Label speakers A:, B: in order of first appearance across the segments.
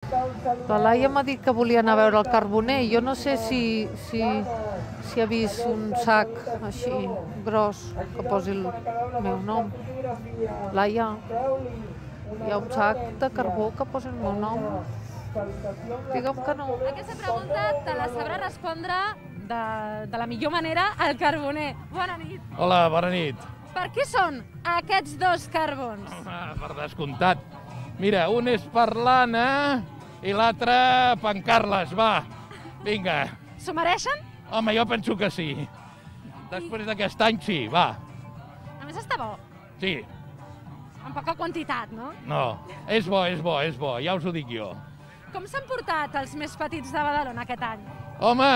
A: La Laia m'ha dit que volia anar a veure el carboner. Jo no sé si ha vist un sac així gros que posi el meu nom. Laia, hi ha un sac de carbó que posi el meu nom? Digue'm que no.
B: Aquesta pregunta te la sabrà respondre de la millor manera el carboner. Bona nit.
C: Hola, bona nit.
B: Per què són aquests dos carbons?
C: Per descomptat. Mira, un és per l'Anna i l'altre per en Carles, va. Vinga.
B: S'ho mereixen?
C: Home, jo penso que sí. Després d'aquest any, sí, va.
B: A més està bo.
C: Sí.
B: En poca quantitat, no?
C: No, és bo, ja us ho dic jo.
B: Com s'han portat els més petits de Badalona aquest any?
C: Home,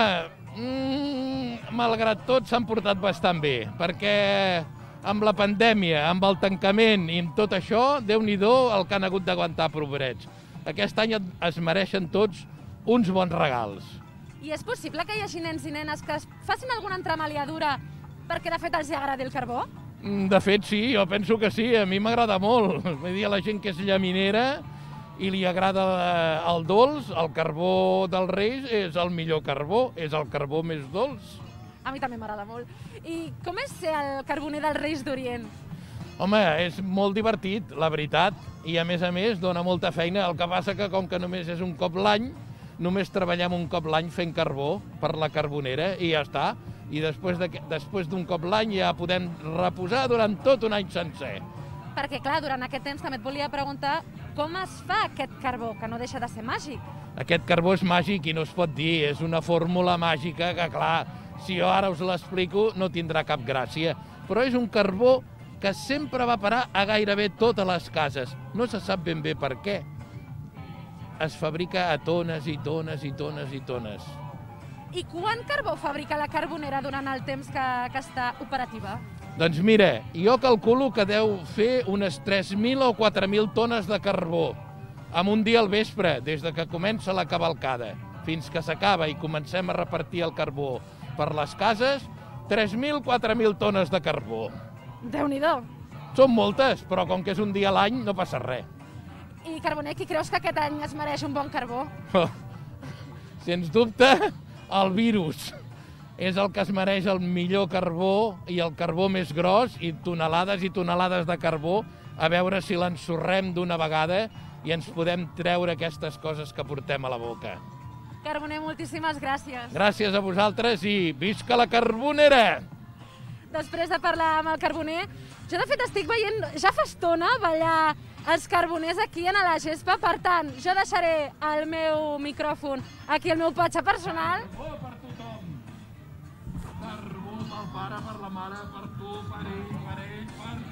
C: malgrat tot s'han portat bastant bé, perquè amb la pandèmia, amb el tancament i amb tot això, Déu-n'hi-do el que han hagut d'aguantar, pobrets. Aquest any es mereixen tots uns bons regals.
B: I és possible que hi hagi nens i nenes que es facin alguna entremaliadura perquè de fet els agradi el carbó?
C: De fet, sí, jo penso que sí, a mi m'agrada molt. Vull dir, la gent que és llaminera i li agrada el dolç, el carbó dels Reis és el millor carbó, és el carbó més dolç.
B: A mi també m'agrada molt. I com és ser el carboner dels Reis d'Orient?
C: Home, és molt divertit, la veritat, i a més dona molta feina. El que passa que com que només és un cop l'any, només treballem un cop l'any fent carbó per la carbonera i ja està. I després d'un cop l'any ja podem reposar durant tot un any sencer.
B: Perquè, clar, durant aquest temps també et volia preguntar com es fa aquest carbó, que no deixa de ser màgic.
C: Aquest carbó és màgic i no es pot dir, és una fórmula màgica que, clar, si jo ara us l'explico no tindrà cap gràcia. Però és un carbó que sempre va parar a gairebé totes les cases. No se sap ben bé per què. Es fabrica a tones i tones i tones i tones.
B: I quant carbó fabrica la carbonera durant el temps que està operativa?
C: Doncs mira, jo calculo que deu fer unes 3.000 o 4.000 tones de carbó en un dia al vespre, des de que comença la cavalcada, fins que s'acaba i comencem a repartir el carbó per les cases, 3.000 o 4.000 tones de carbó.
B: Déu-n'hi-do.
C: Són moltes, però com que és un dia a l'any no passa res.
B: I, carboner, qui creus que aquest any es mereix un bon carbó?
C: Sens dubte, el virus és el que es mereix el millor carbó i el carbó més gros i tonelades de carbó, a veure si l'ensorrem d'una vegada i ens podem treure aquestes coses que portem a la boca.
B: Carboner, moltíssimes gràcies.
C: Gràcies a vosaltres i visca la carbonera!
B: Després de parlar amb el carboner, jo de fet estic veient ja fa estona ballar els carboners aquí a la gespa, per tant, jo deixaré el meu micròfon aquí al meu patge personal.
C: Carbó per tothom! Carbó pel pare, per la mare, per tu, per ell, per